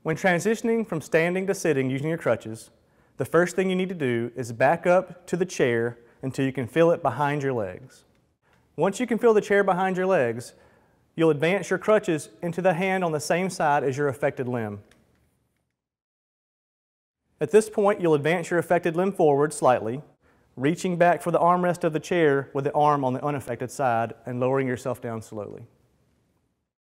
When transitioning from standing to sitting using your crutches, the first thing you need to do is back up to the chair until you can feel it behind your legs. Once you can feel the chair behind your legs, you'll advance your crutches into the hand on the same side as your affected limb. At this point, you'll advance your affected limb forward slightly, reaching back for the armrest of the chair with the arm on the unaffected side and lowering yourself down slowly.